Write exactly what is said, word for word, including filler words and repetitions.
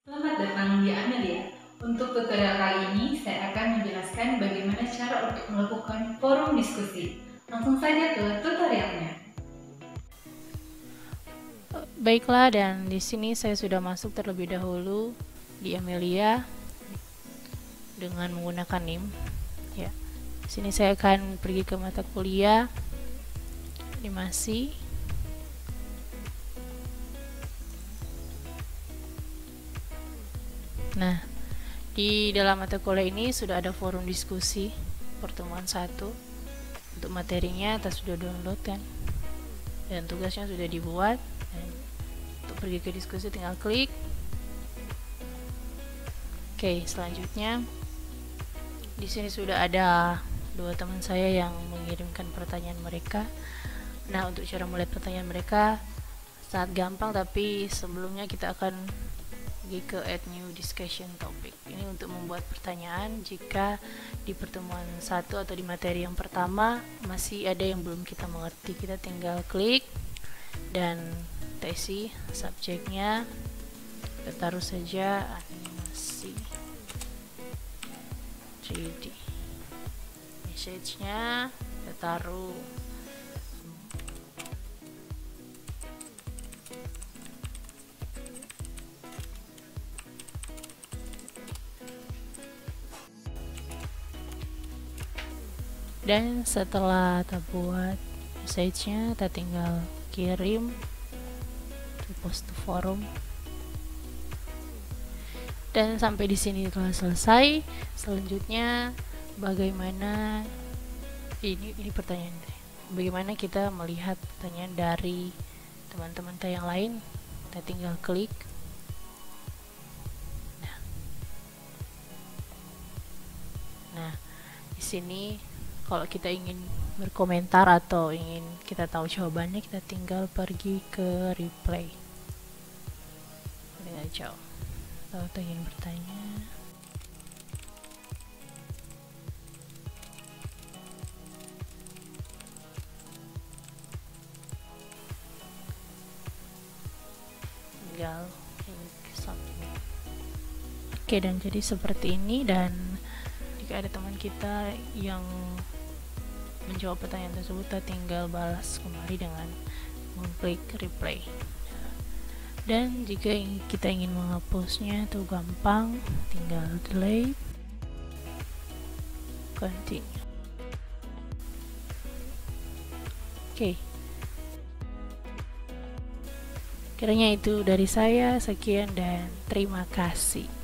Selamat datang di Amelia. Untuk tutorial kali ini, saya akan menjelaskan bagaimana cara untuk melakukan forum diskusi. Langsung saja ke tutorialnya. Baiklah, dan di sini saya sudah masuk terlebih dahulu di Amelia dengan menggunakan N I M. Ya, di sini saya akan pergi ke mata kuliah animasi. Nah, di dalam mata kuliah ini sudah ada forum diskusi pertemuan satu. Untuk materinya kita sudah download kan, dan tugasnya sudah dibuat. Dan untuk pergi ke diskusi tinggal klik. Oke, selanjutnya di sini sudah ada dua teman saya yang mengirimkan pertanyaan mereka. Nah, untuk cara melihat pertanyaan mereka sangat gampang, tapi sebelumnya kita akan pergi ke add new discussion topic. Ini untuk membuat pertanyaan jika di pertemuan satu atau di materi yang pertama masih ada yang belum kita mengerti. Kita tinggal klik dan kita isi subjeknya, kita taruh saja animasi tiga D. Message-nya kita taruh dan setelah kita buat message-nya, kita tinggal kirim to post to forum. Dan sampai di sini telah selesai. Selanjutnya bagaimana ini ini pertanyaan bagaimana kita melihat pertanyaan dari teman-teman kita yang lain. Kita tinggal klik. Nah, nah di sini kalau kita ingin berkomentar atau ingin kita tahu jawabannya, kita tinggal pergi ke replay. Tinggal jauh. Kalau kita ingin bertanya, tinggal klik submit. Oke, dan jadi seperti ini. Dan jika ada teman kita yang menjawab pertanyaan tersebut, kita tinggal balas kembali dengan mengklik replay. Dan jika kita ingin menghapusnya, itu gampang, tinggal delete, continue. Oke, kiranya itu dari saya. Sekian dan terima kasih.